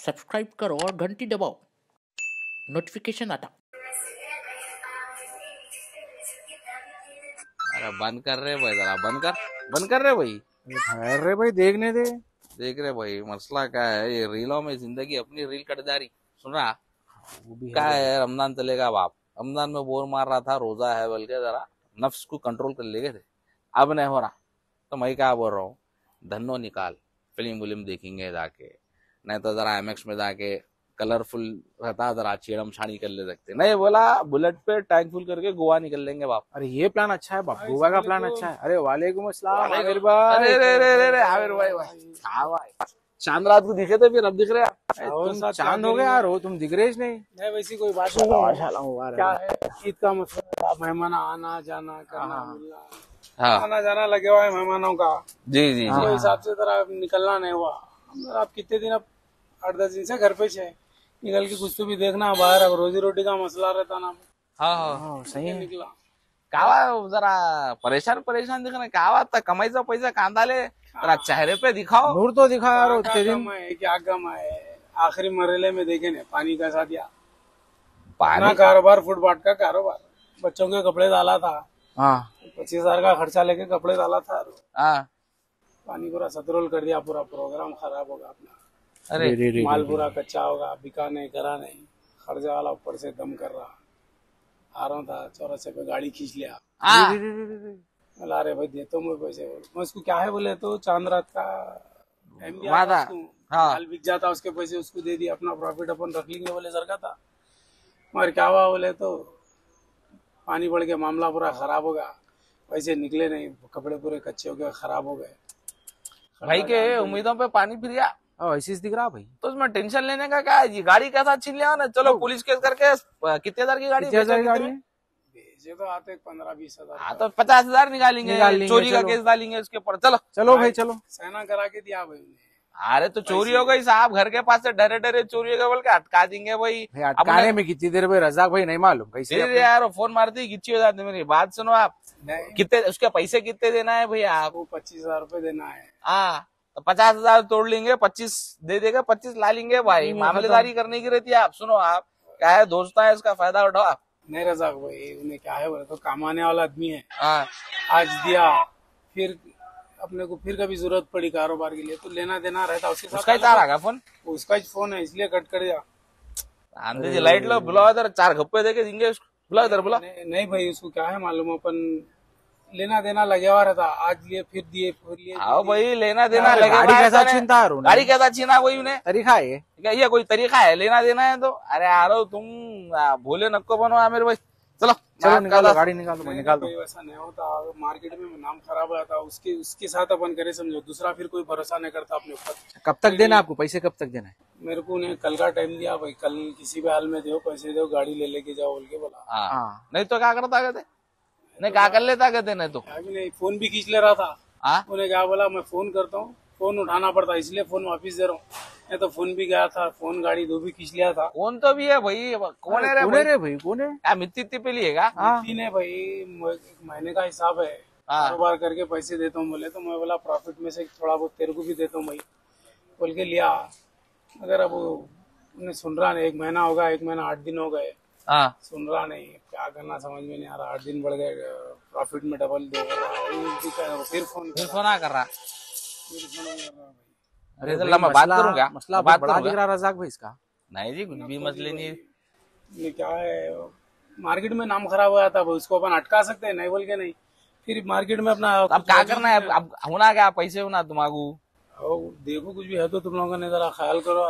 Subscribe करो और घंटी दबाओ, नोटिफिकेशन आता। अरे बंद कर रहे भाई, जरा बंद कर रहे भाई। ठहर रे भाई, देखने दे। देख रहे भाई, मसला क्या है, ये रीलों में जिंदगी अपनी रील कट जा रही। सुन रहा वो भी क्या है। है, रमजान चलेगा बाप। रमजान में बोर मार रहा था, रोजा है बोल के जरा नफ्स को कंट्रोल कर ले गए थे। अब नहीं हो रहा तो मैं क्या बोल रहा हूँ, धन्नो निकाल, फिल्म विल्म देखेंगे जाके, नहीं तो जरा एमएक्स में जाके कलरफुल रहता, जरा छेड़म छाड़ी कर ले सकते। नहीं बोला बुलेट पे टैंक फुल करके गोवा निकल लेंगे बाप। अरे ये प्लान अच्छा है बाप, गोवा का प्लान अच्छा है। अरे वालेकुम अस्सलाम आमिर अरे भाई। रे रे रे रे आमिर भाई, हाँ भाई, चांद रात को दिखे थे, फिर अब दिख रहे हैं। तुम चांद हो गए यार, हो तुम दिख रहे नहीं। नहीं वैसी कोई बात नहीं है। माशाल्लाह मुबारक। क्या है, ईद का मसला, मेहमान आना जाना करना मिलना, हाँ आना जाना लगे हुआ है मेहमानों का। जी जी जी। तो हिसाब से जरा निकलना नहीं हुआ। आप कितने दिन, अब 8-10 दिन से घर पे है, निकल के कुछ तो भी देखना बाहर। अब रोजी रोटी का मसला रहता ना, हाँ हाँ हाँ सही है। निकला। कावा जरा परेशान परेशान दिख रहे, कावा था कमाईचा पैसा कांदा ले, जरा चेहरे पे दिखाओ। नूर तो दिखा यार क्या उतने दिन। गम है, क्या गम है। आखिरी मरहले में देखे ने पानी कैसा दिया। पानी अपना कारोबार, फुटपाथ का कारोबार, बच्चों के कपड़े डाला था, हाँ 25,000 का खर्चा लेके कपड़े डाला था, हाँ। पानी पूरा सतरोल कर दिया। पूरा प्रोग्राम खराब होगा अपना। अरे रे माल पूरा कच्चा होगा, बिका नहीं, करा नहीं। खर्चा वाला ऊपर से दम कर रहा। आ रहा था चौरासे पे, गाड़ी खींच लिया। हाँ बोला अरे भाई देता हूँ मैं पैसे। मैं उसको क्या है बोले तो चांद रात का टाइम दिया वादा। था उसको। हाँ। माल बिक जाता, उसके पैसे उसको दे दिया, अपना प्रॉफिट अपन रख लेंगे बोले सर का था। मगर क्या हुआ बोले तो पानी बढ़ के मामला पूरा खराब होगा। पैसे निकले नहीं, कपड़े पूरे कच्चे हो गए, खराब हो गए। भाई के उम्मीदों पे पानी फिर गया, ऐसे दिख रहा भाई। तो उसमें टेंशन लेने का क्या है जी। गाड़ी कैसा छीन लिया ना, चलो पुलिस केस करके कितने हजार की गाड़ी, 50,000 गाड़ी है। भेजे तो आते 15-20 हजार। हाँ तो 50,000 निकालेंगे, चोरी का चलो। केस डालेंगे उसके ऊपर। चलो चलो भाई चलो। सहना करा के दिया भाई उन्हें। अरे तो चोरी हो गई साहब, घर के पास से डरे डरे चोरी हो गई बोल के अटका देंगे भाई। भाई अटकाने में कितनी देर भाई, रजाक भाई नहीं मालूम कैसे। फिर यार वो फोन मारती गिच्ची हो जाती। मेरी बात सुनो आप, नहीं, कितने उसके पैसे कितने देना है भैया आप? आपको 25,000 रुपए देना है। हाँ तो 50,000 तोड़ लेंगे, 25 दे देगा, 25 ला लेंगे भाई। मामलेदारी करने की रहती है। आप सुनो, आप क्या है, दोस्त है, इसका फायदा उठाओ आप। नहीं रजाक भाई, उन्हें क्या है बोले तो कमाने वाला आदमी है। हाँ आज दिया, फिर अपने को फिर कभी जरूरत पड़ी कारोबार के लिए तो लेना देना रहता उसके साथ। उसका ही तार आ गया फोन, उसका ही फोन है, इसलिए कट कर दिया। आंधी जी लाइट लो, बुलाओ इधर, 4 घप्पे देके देंगे उसको। बुलाओ इधर, बुलाओ। नहीं भाई, उसको क्या है मालूम, अपन लेना देना लगे हुआ रहता। आज लिए फिर दिए, फिर लिए। आओ भाई, लेना देना लगे। गाड़ी कैसा छीनता है अरुण? गाड़ी कैसा छीना वही उन्हें, तरीका है ये। क्या ये कोई तरीका है लेना देना है तो? अरे यारो तुम भोले नक्को बनो आमिर भाई। चलो चलो निकालो गाड़ी, निकालो भाई, नहीं निकाल दो। भाई, वैसा नहीं होता। मार्केट में नाम खराब रहता, उसके साथ अपन करे समझो। दूसरा फिर कोई भरोसा नहीं करता अपने ऊपर। कब तक देना आपको पैसे, कब तक देना है? मेरे को उन्हें कल का टाइम दिया भाई, कल किसी भी हाल में दो पैसे, दो गाड़ी ले लेके जाओ बोल के बोला। हाँ नहीं तो क्या करता कहते, नहीं क्या कर लेता कहते, नहीं तो अभी नहीं, फोन भी खींच ले रहा था। हाँ उन्हें क्या बोला, मैं फोन करता हूँ, फोन उठाना पड़ता, इसलिए फोन वापस दे रहा हूँ। नहीं तो फोन भी गया था, फोन गाड़ी दो भी खींच लिया था। कौन तो भी है भाई, कौन है रे कौन भाई? है रे भाई, कौन है? क्या मिट्टी इतनी पे लिएगा? तीन है भाई, एक महीने का हिसाब है, कारोबार करके पैसे देता हूँ बोले। तो मैं बोला प्रॉफिट में से थोड़ा बहुत तेरे को भी देता हूँ भाई बोल के लिया। अगर अब उन्हें सुन रहा नहीं, 1 महीना होगा, 1 महीना 8 दिन हो गए, हाँ सुन रहा नहीं। क्या करना समझ में नहीं आ रहा। 8 दिन बढ़ गए, प्रॉफिट में डबल दो। फिर फोन फोन कर रहा। भाई। अरे तो मैं बात करूँ क्या? मसला बात बड़ा करूँ दिख क्या? रहा रजाक भाई इसका। नहीं जी, कुछ भी मसले नहीं है। ये क्या है, मार्केट में नाम खराब हो जाता है, उसको अपन अटका सकते हैं, नहीं बोल के नहीं। फिर मार्केट में अपना अब क्या करना है, अब होना क्या, पैसे होना तुम्हारा। देखो कुछ भी है तो तुम लोगों ने जरा ख्याल करो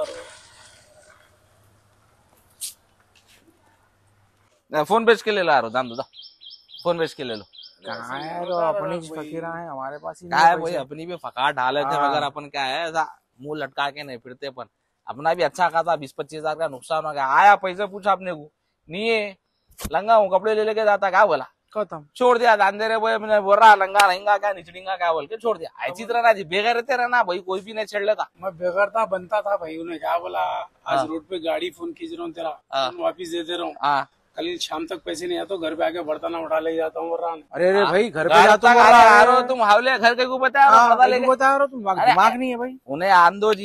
यार। फोन बेच के ले ला रहा दाम, फोन बेच के ले लो। कहाँ है तो अपनी फकीरा है, हमारे पास ही क्या है भाई, अपनी भी फकार ढाले थे, मगर अपन क्या है ऐसा मुंह लटका के नहीं फिरते अपन। अपना भी अच्छा खासा 20-25 हजार का नुकसान हो गया। आया पैसे पूछा अपने को, नहीं है, लंगा हूँ, कपड़े ले लेके जाता, क्या बोला, खत्म, छोड़ दिया। दान दे रहे भाई, मैंने बोल रहा लंगा रहेगा क्या, निचड़ेगा क्या बोल के छोड़ दिया। ऐसी तरह ना जी, बेगैर रहते रहना भाई, कोई भी नहीं छेड़ लेता। मैं बेगर था, बनता था भाई। उन्हें क्या बोला, आज रोड पे गाड़ी फोन खींच रहा हूँ तेरा, फोन वापिस दे दे रहा हूँ। हाँ कल शाम तक पैसे नहीं आए तो घर पे आके बर्तन उठा ले जाता हूँ। अरे अरे भाई घर पे घर जाता तक आ रहे हो तुम, हावले घर के को बता रहे हो, पता लेके बता रहा तुम, दिमाग नहीं है भाई। उन्हें आंदो जी,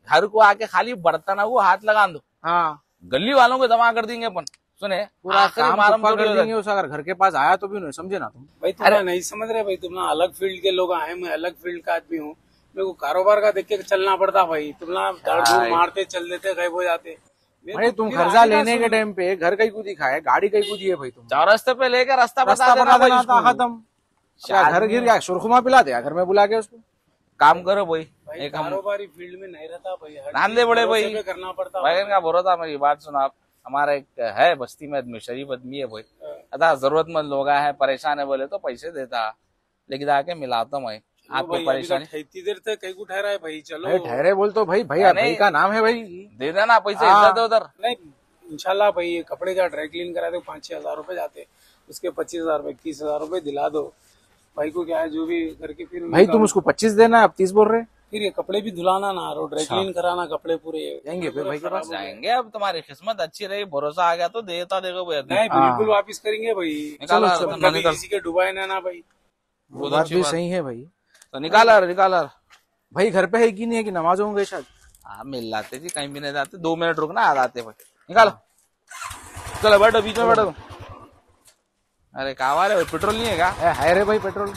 घर को आके खाली बर्तन को हाथ लगा दो, हाँ गली वालों को जमा कर देंगे अपन। सुने पूरा आखिरी काम मारम ठप्पा थोड़ी कर होता है। देंगे उस, अगर घर के पास आया तो भी नहीं, समझे ना तुम। भाई तुम नहीं समझ रहे भाई, तुम ना अलग फील्ड के लोग आए, मैं अलग फील्ड का आदमी हूँ, मेरे को कारोबार का देख के चलना पड़ता भाई। तुम ना दाड़ दूड़ मारते चल देते, गायब हो जाते। भाई तुम कर्जा लेने के टाइम पे घर कहीं को दिखा है, गाड़ी कहीं को दी है भाई तुम, चौरस्ते पे लेकर रास्ता रास्ता बता बता देना देना था भाई। खत्म। क्या घर गिर गया, सुरखुमा पिला दिया घर में बुला के उसको। काम करो भाई, भाई एक हम कारोबारी फील्ड में नहीं रहता भाई, हर ध्यान चीज दे बड़े भरोसे भाई। पे करना पड़ता भाई का भरोसा, मेरी बात सुनो आप। हमारा एक है बस्ती में आदमी, शरीफ आदमी है भाई, अदा जरूरतमंद लोग है, परेशान है बोले तो पैसे देता, लेकिन आके मिलाता मैं आपको परेशानी। इतनी देर तक कहीं को ठहरा है भाई, चलो भाई ठहरे बोल तो भाई, भैया भाई का नाम है भाई, दे देना पैसे हाँ। इधर उधर। नहीं इंशाल्लाह भाई, ये कपड़े का ड्राई क्लीन करा दो, 5-6 हजार रुपए जाते, उसके 25,000 21,000 रुपए दिला दो भाई को। क्या है जो भी करके फिर भाई तुम उसको 25 देना है, अब 30 बोल रहे। फिर ये कपड़े भी धुलाना ना, और ड्राई क्लीन कराना कपड़े पूरे। जाएंगे फिर भाई के पास। जाएंगे, अब तुम्हारी किस्मत अच्छी रही, भरोसा आ गया तो देता देखो भाई आदमी। नहीं बिल्कुल वापिस करेंगे भाई, निकालो, कभी निकाल। किसी के डुबाए ना भाई। वो बात भी सही है भाई। तो निकाला भाई घर पे है कि नहीं है कि नमाज होंगे शायद। हाँ मिल जाते जी, कहीं भी नहीं जाते, 2 मिनट रुकना आ जाते भाई। निकालो, चलो बैठो, बीच में बैठो तुम। अरे कहाँ रहे, पेट्रोल नहीं है क्या? है रे भाई पेट्रोल।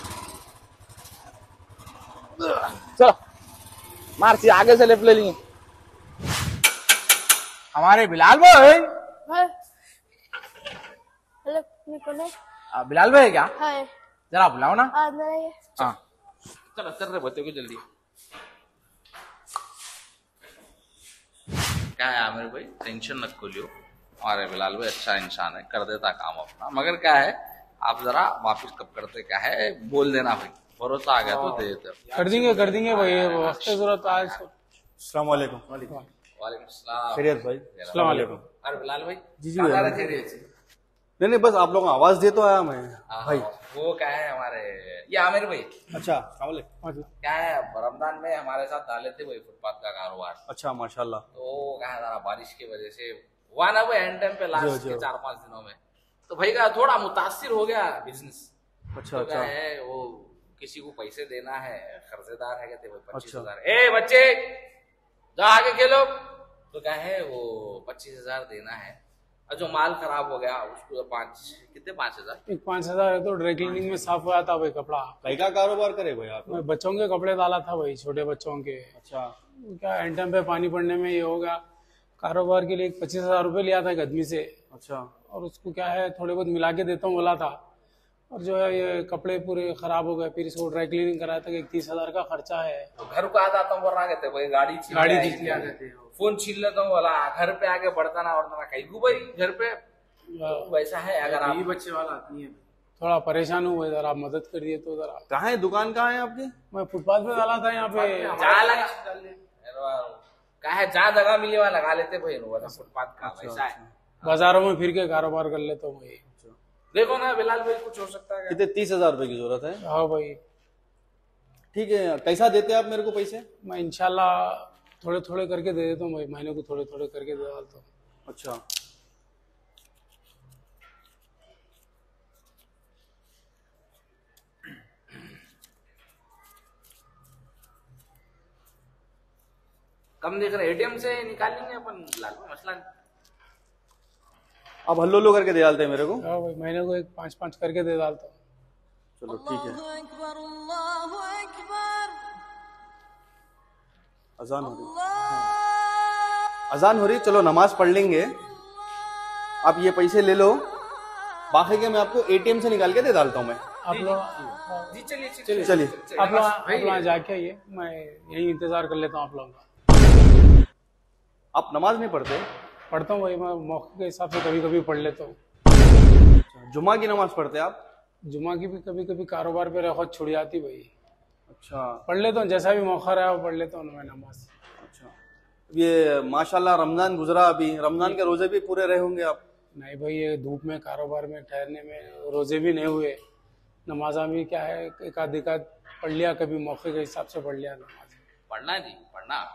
चलो मार्ची आगे से लेप ले लिए। हमारे बिलाल भाई, हाय हेलो कौन है? बिलाल भाई है क्या? हाय जरा बुलाओ ना। आ मेरा ये हाँ चलो कर रहे बच्चों को जल्दी। क्या है आमिर भाई, टेंशन न खोलियो, हमारे बिलाल भाई अच्छा इंसान है, कर देता काम अपना, मगर क्या है आप जरा वापिस कब करते, क्या है बोल देना भाई, भरोसा आ गया तो दे देते। कर देंगे भाई, वक्त जरूरत आज। अस्सलाम वालेकुम। वालेकुम सलाम। खैरियत भाई? अस्सलाम वालेकुम। अरे बिलाल भाई जी कहाँ जा रहे थे? नहीं बस आप लोगों को आवाज दे तो आया मैं भाई। वो क्या है हमारे ये आमिर भाई, अच्छा अस्सलाम वालेकुम। क्या है रमजान में हमारे साथ डाले थे वही फुटपाथ का कारोबार, अच्छा माशाल्लाह। तो क्या है जरा बारिश की वजह से हुआ ना वो एंड टाइम पे लास्ट के 4-5 दिनों में, तो भाई का थोड़ा मुतासिर हो गया बिजनेस। अच्छा तो क्या अच्छा है वो किसी को पैसे देना है, कर्जेदार है कहते 25,000, अच्छा। ए बच्चे जाओ आगे खेलो, तो क्या है वो 25,000 देना है, और जो माल खराब हो गया उसको 5,000 एक 5,000 है तो ड्राई क्लीनिंग में साफ हुआ था भाई कपड़ा। कई का कारोबार करे भाई आप? मैं बच्चों के कपड़े डाला था भाई, छोटे बच्चों के। अच्छा क्या एंड टाइम पे पानी पड़ने में ये हो गया, कारोबार के लिए 25,000 रुपए लिया था एक आदमी से, अच्छा और उसको क्या है थोड़े बहुत मिला के देता हूँ बोला था, और जो है ये कपड़े पूरे खराब हो गए, फिर इसको ड्राई क्लीनिंग कराया था, 30,000 का खर्चा है। तो घर को आ जाता हूँ बोल रहा कहते भाई गाड़ी खींच लिया कहते हैं। फोन छीन लेता हूँ बोला, घर पे आके बढ़ता ना वरना कहीं को भाई घर पे, तो वैसा है। अगर आप बच्चे वाला आदमी है, थोड़ा परेशान हूँ, जरा आप मदद कर दिए तो जरा। कहाँ है दुकान, कहाँ है आपकी? मैं फुटपाथ पे डाला था यहाँ पे। जहाँ लगा क्या है, जहाँ जगह मिले वहाँ लगा लेते भाई, फुटपाथ का वैसा है। बाजारों में फिर के कारोबार कर लेता हूँ भाई। देखो ना बिलाल भाई कुछ हो सकता है क्या? कितने 30,000 रुपए की जरूरत है? हाँ भाई, ठीक है, कैसा देते आप मेरे को पैसे? मैं इंशाल्लाह थोड़े थोड़े करके दे देता हूँ भाई, महीने को थोड़े थोड़े करके दे डालता हूँ। अच्छा कम देख रहे, एटीएम से निकाल लेंगे अपन बिलाल भाई, मसला नहीं। आप हल्लो लो करके दे डालते हैं मेरे को? हाँ भाई, महीने को 5-5 करके दे डालता हूँ। चलो ठीक है। अजान हो रही, अजान हो रही, चलो नमाज पढ़ लेंगे। आप ये पैसे ले लो, बाकी के मैं आपको एटीएम से निकाल के दे डालता हूँ मैं। आप लोग जी चलिए चलिए आप लोग जाके आइए, मैं यही इंतजार कर लेता हूँ आप लोगों का। आप नमाज नहीं पढ़ते? पढ़ता हूँ भाई, मैं मौके के हिसाब से कभी कभी पढ़ लेता हूँ। जुमा की नमाज पढ़ते आप? जुमा की भी कभी कभी कारोबार पे रखत छुड़ जाती भाई, अच्छा पढ़ लेता हूँ, जैसा भी मौका रहा पढ़ लेता हूँ मैं नमाज। अच्छा, ये माशाल्लाह रमजान गुजरा, अभी रमजान के रोजे भी पूरे रहे होंगे आप? नहीं भाई, ये धूप में कारोबार में ठहरने में रोजे भी नहीं हुए, नमाजा भी क्या है एक आध पढ़ लिया, कभी मौके के हिसाब से पढ़ लिया नमाज। पढ़ना जी पढ़ना।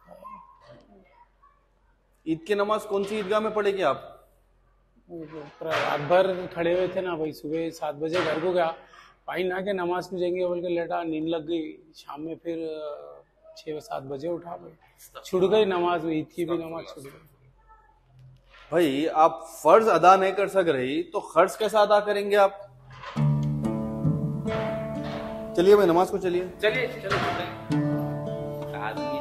ईद की नमाज कौन सी ईदगाह में पढ़ेगी आप? रात भर खड़े हुए थे ना भाई, सुबह 7 बजे घर को गया, भाई ना के नमाज में जाएंगे बोल के लेटा, नींद लग गई, शाम में फिर 6-7 बजे उठा भाई, छूट गई नमाज, ईद की भी नमाज छूट गई। भाई आप फर्ज अदा नहीं कर सक रही तो खर्च कैसा अदा करेंगे आप? चलिए भाई नमाज को चलिए। चलिए चलो आदमी